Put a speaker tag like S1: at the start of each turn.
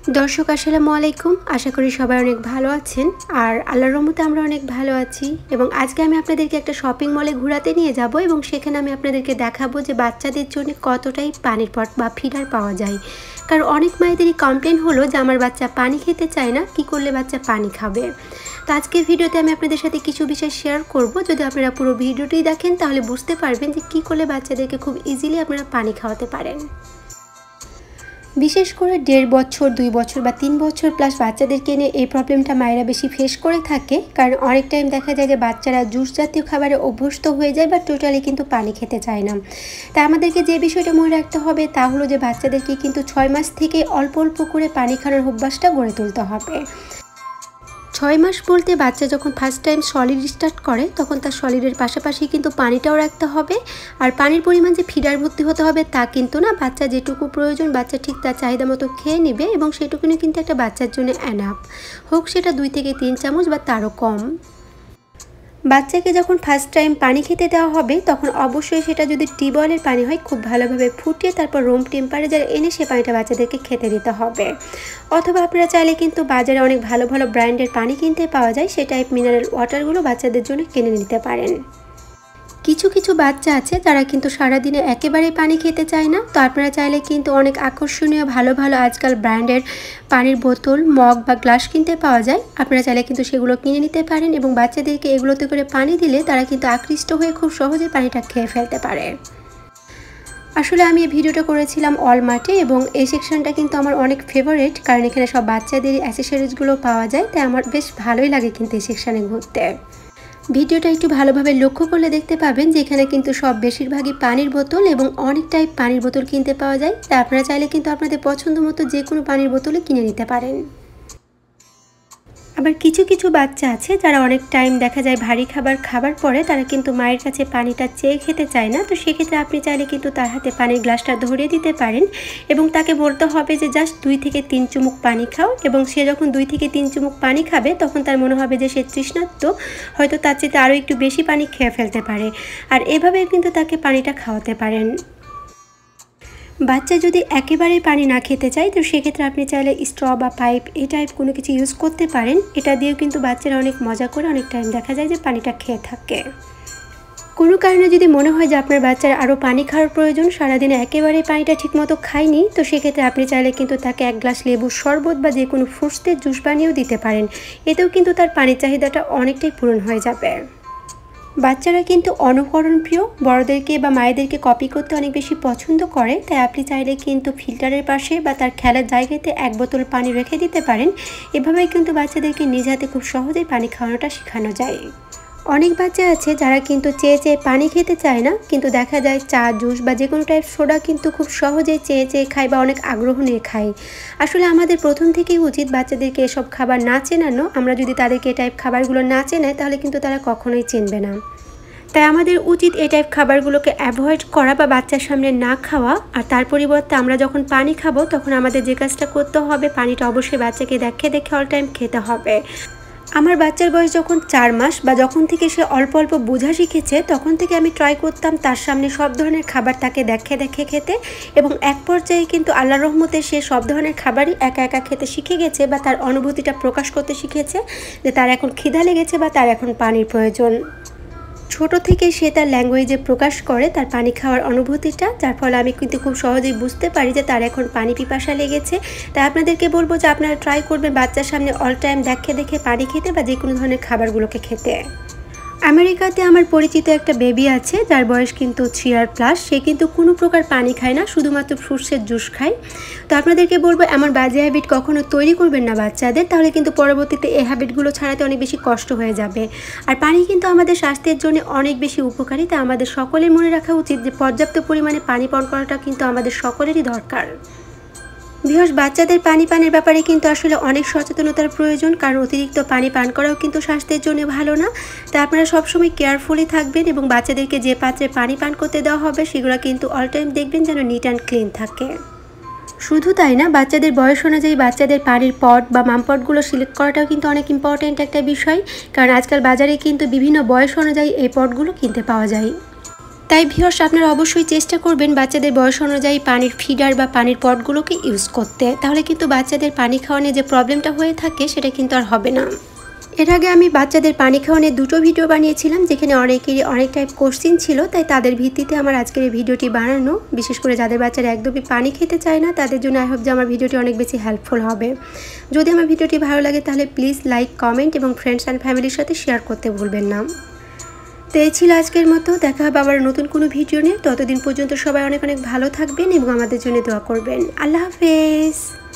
S1: দর্শক আসসালামু আলাইকুম। আশা করি সবাই অনেক ভালো আছেন আর আল্লাহর রহমতে আমরা অনেক ভালো আছি। এবং আজকে আমি আপনাদেরকে একটা শপিং মলে ঘোরাতে নিয়ে যাব এবং সেখানে আমি আপনাদেরকে দেখাবো যে বাচ্চাদের জন্য কতটাই পানির পট বা ফিডার পাওয়া যায়। কারণ অনেক মায়েদেরই কমপ্লেন হলো যে আমার বাচ্চা পানি খেতে চায় না, কি করলে বাচ্চা পানি খাবে। তো আজকের ভিডিওতে আমি আপনাদের সাথে কিছু বিষয় শেয়ার করব। যদি আপনারা পুরো ভিডিওটি দেখেন তাহলে বুঝতে পারবেন যে কী করলে বাচ্চাদেরকে খুব ইজিলি আপনারা পানি খাওয়াতে পারেন। বিশেষ করে 1.5 বছর 2 বছর বা 3 বছর প্লাস বাচ্চাদেরকে নিয়ে এই প্রবলেমটা মায়েরা বেশি ফেস করে থাকে। কারণ অনেক টাইম দেখা যায় যে বাচ্চারা জুস জাতীয় খাবারে অভ্যস্ত হয়ে যায় বা টোটালি কিন্তু পানি খেতে চায় না। তাই আমাদেরকে যে বিষয়টা মনে রাখতে হবে তা হলো যে বাচ্চাদেরকে কিন্তু 6 মাস থেকে অল্প অল্প করে পানি খাওয়ার অভ্যাসটা গড়ে তুলতে হবে। 6 মাস বলতে বাচ্চা যখন ফার্স্ট টাইম সলিড স্টার্ট করে তখন তার সলিডের পাশাপাশি কিন্তু পানিটাও রাখতে হবে। আর পানির পরিমাণ যে ফিডার ভর্তি হতে হবে তা কিন্তু না, বাচ্চা যেটুকু প্রয়োজন বাচ্চা ঠিক তার চাহিদা মতো খেয়ে নেবে এবং সেটুকুনি কিন্তু একটা বাচ্চার জন্য এনাফ, হোক সেটা 2 থেকে 3 চামচ বা তারও কম। বাচ্চাকে যখন ফার্স্ট টাইম পানি খেতে দেওয়া হবে তখন অবশ্যই সেটা যদি টিউবওয়েলের পানি হয় খুব ভালোভাবে ফুটিয়ে তারপর রুম টেম্পারেচার এনে সে পানিটা বাচ্চাদেরকে খেতে দিতে হবে। অথবা আপনারা চাইলে কিন্তু বাজারে অনেক ভালো ভালো ব্র্যান্ডের পানি কিনতে পাওয়া যায়, সে টাইপ মিনারেল ওয়াটারগুলো বাচ্চাদের জন্য কিনে নিতে পারেন। কিছু কিছু বাচ্চা আছে যারা কিন্তু সারাদিনে একেবারেই পানি খেতে চায় না। তো আপনারা চাইলে কিন্তু অনেক আকর্ষণীয় ভালো ভালো আজকাল ব্র্যান্ডের পানির বোতল, মগ বা গ্লাস কিনতে পাওয়া যায়। আপনারা চাইলে কিন্তু সেগুলো কিনে নিতে পারেন এবং বাচ্চাদেরকে এগুলোতে করে পানি দিলে তারা কিন্তু আকৃষ্ট হয়ে খুব সহজেই পানিটা খেয়ে ফেলতে পারে। আসলে আমি এই ভিডিওটা করেছিলাম ওয়ালমার্টে এবং এই সেকশনটা কিন্তু আমার অনেক ফেভারিট, কারণ এখানে সব বাচ্চাদের অ্যাসেসরিজগুলো পাওয়া যায়। তাই আমার বেশ ভালোই লাগে কিন্তু এই সেকশানে ঘুরতে। ভিডিওটা একটু ভালোভাবে লক্ষ্য করলে দেখতে পাবেন যে এখানে কিন্তু সব বেশিরভাগই পানির বোতল এবং অনেক টাইপ পানির বোতল কিনতে পাওয়া যায়। তাই আপনারা চাইলে কিন্তু আপনাদের পছন্দ মতো যে কোনো পানির বোতলে কিনে নিতে পারেন। আবার কিছু কিছু বাচ্চা আছে যারা অনেক টাইম দেখা যায় ভারী খাবার পরে তারা কিন্তু মায়ের কাছে পানিটা চেয়ে খেতে চায় না। তো সেক্ষেত্রে আপনি চাইলে কিন্তু তার হাতে পানির গ্লাসটা ধরিয়ে দিতে পারেন এবং তাকে বলতে হবে যে জাস্ট 2 থেকে 3 চুমুক পানি খাও। এবং সে যখন 2 থেকে 3 চুমুক পানি খাবে তখন তার মনে হবে যে সে তৃষ্ণার্ত, হয়তো তার চেয়ে আরও একটু বেশি পানি খেয়ে ফেলতে পারে। আর এভাবে কিন্তু তাকে পানিটা খাওয়াতে পারেন। বাচ্চা যদি একেবারেই পানি না খেতে চায় তো সেক্ষেত্রে আপনি চাইলে স্ট্র বা পাইপ এই টাইপ কোনো কিছু ইউজ করতে পারেন। এটা দিয়েও কিন্তু বাচ্চারা অনেক মজা করে অনেক টাইম দেখা যায় যে পানিটা খেয়ে থাকে। কোনো কারণে যদি মনে হয় যে আপনার বাচ্চার আরও পানি খাওয়ার প্রয়োজন, সারাদিনে একেবারেই পানিটা ঠিকমতো খায়নি, তো সেক্ষেত্রে আপনি চাইলে কিন্তু তাকে 1 গ্লাস লেবুর শরবত বা যে কোনো ফ্রুটসের জুস বানিয়েও দিতে পারেন। এতেও কিন্তু তার পানির চাহিদাটা অনেকটাই পূরণ হয়ে যাবে। বাচ্চারা কিন্তু অনুকরণ প্রিয়, বড়দেরকে বা মায়েদেরকে কপি করতে অনেক বেশি পছন্দ করে। তাই আপনি চাইলে কিন্তু ফিল্টারের পাশে বা তার খেলার জায়গাতে 1 বোতল পানি রেখে দিতে পারেন। এভাবেই কিন্তু বাচ্চাদেরকে নিজ হাতে খুব সহজেই পানি খাওয়ানোটা শেখানো যায়। অনেক বাচ্চা আছে যারা কিন্তু চেয়ে চেয়ে পানি খেতে চায় না, কিন্তু দেখা যায় চা, জুস বা যে কোনো টাইপ সোডা কিন্তু খুব সহজেই চেয়ে চেয়ে খায় বা অনেক আগ্রহ নিয়ে খায়। আসলে আমাদের প্রথম থেকেই উচিত বাচ্চাদেরকে এসব খাবার না চেনানো। আমরা যদি তাদেরকে এই টাইপ খাবারগুলো না চেনাই তাহলে কিন্তু তারা কখনোই চিনবে না। তাই আমাদের উচিত এই টাইপ খাবারগুলোকে অ্যাভয়েড করা বা বাচ্চার সামনে না খাওয়া। আর তার পরিবর্তে আমরা যখন পানি খাবো তখন আমাদের যে কাজটা করতে হবে, পানিটা অবশ্যই বাচ্চাকে দেখে দেখে অল টাইম খেতে হবে। আমার বাচ্চার বয়স যখন 4 মাস বা যখন থেকে সে অল্প অল্প বোঝা শিখেছে তখন থেকে আমি ট্রাই করতাম তার সামনে সব ধরনের খাবার তাকে দেখে দেখে খেতে, এবং এক পর্যায়ে কিন্তু আল্লাহর রহমতে সে সব ধরনের খাবারই একা একা খেতে শিখে গেছে বা তার অনুভূতিটা প্রকাশ করতে শিখেছে যে তার এখন খিদা লেগেছে বা তার এখন পানির প্রয়োজন। ছোট থেকে সে তার ল্যাঙ্গুয়েজে প্রকাশ করে তার পানি খাওয়ার অনুভূতিটা, যার ফলে আমি কিন্তু খুব সহজেই বুঝতে পারি যে তার এখন পানি পিপাসা লেগেছে। তাই আপনাদেরকে বলবো যে আপনারা ট্রাই করবেন বাচ্চার সামনে অল টাইম দেখে দেখে পানি খেতে বা যে কোনো ধরনের খাবারগুলোকে খেতে। আমেরিকাতে আমার পরিচিত একটা বেবি আছে যার বয়স কিন্তু 3 ইয়ার প্লাস। সে কিন্তু কোনো প্রকার পানি খায় না, শুধুমাত্র ফ্রুটসের জুস খায়। তো আপনাদেরকে বলবো এমন বাজে হ্যাবিট কখনো তৈরি করবেন না বাচ্চাদের, তাহলে কিন্তু পরবর্তীতে এই হ্যাবিটগুলো ছাড়াতে অনেক বেশি কষ্ট হয়ে যাবে। আর পানি কিন্তু আমাদের স্বাস্থ্যের জন্য অনেক বেশি উপকারী। তাই আমাদের সকলের মনে রাখা উচিত যে পর্যাপ্ত পরিমাণে পানি পান করাটা কিন্তু আমাদের সকলেরই দরকার। ভিউয়ার্স, বাচ্চাদের পানি পানের ব্যাপারে কিন্তু আসলে অনেক সচেতনতার প্রয়োজন, কারণ অতিরিক্ত পানি পান করাও কিন্তু স্বাস্থ্যের জন্য ভালো না। তাই আপনারা সবসময় কেয়ারফুলি থাকবেন এবং বাচ্চাদেরকে যে পাত্রে পানি পান করতে দেওয়া হবে সেগুলো কিন্তু অল টাইম দেখবেন যেন নিট অ্যান্ড ক্লিন থাকে। শুধু তাই না, বাচ্চাদের বয়স অনুযায়ী বাচ্চাদের পানির পট বা মামপটগুলো সিলেক্ট করাটাও কিন্তু অনেক ইম্পর্ট্যান্ট একটা বিষয়, কারণ আজকাল বাজারে কিন্তু বিভিন্ন বয়স অনুযায়ী এই পটগুলো কিনতে পাওয়া যায়। তাই ভিউয়ার্স আপনারা অবশ্যই চেষ্টা করবেন বাচ্চাদের বয়স অনুযায়ী পানির ফিডার বা পানির পটগুলোকে ইউজ করতে, তাহলে কিন্তু বাচ্চাদের পানি খাওয়ানোর যে প্রবলেমটা হয়ে থাকে সেটা কিন্তু আর হবে না। এর আগে আমি বাচ্চাদের পানি খাওয়ানোর দুটো ভিডিও বানিয়েছিলাম, যেখানে অনেকেরই অনেক টাইপ কোশ্চেন ছিল, তাই তাদের ভিত্তিতে আমার আজকের এই ভিডিওটি বানানো। বিশেষ করে যাদের বাচ্চারা একদমই পানি খেতে চায় না তাদের জন্য আই হোপ যে আমার ভিডিওটি অনেক বেশি হেল্পফুল হবে। যদি আমার ভিডিওটি ভালো লাগে তাহলে প্লিজ লাইক, কমেন্ট এবং ফ্রেন্ডস অ্যান্ড ফ্যামিলির সাথে শেয়ার করতে ভুলবেন না। তো এই ছিল আজকের মতো, দেখা হবে আবার নতুন কোনো ভিডিও নিয়ে। ততদিন পর্যন্ত সবাই অনেক অনেক ভালো থাকবেন এবং আমাদের জন্য দোয়া করবেন। আল্লাহ হাফেজ।